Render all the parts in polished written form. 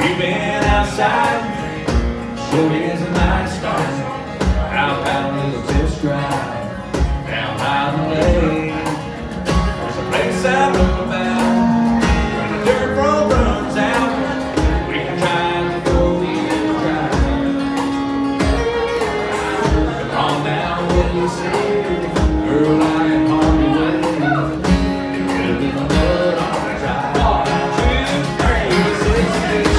You've been outside, sure is a nice start. Out a little test drive down Highway. There's a place I know about. When the dirt road runs out, we can try to go wheel drive. Come on down, what you say? Girl, I am hardly waiting. It'll be the mud on the drive. 1, 2, 3, 6,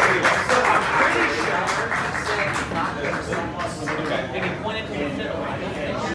And he pointed to the fiddle.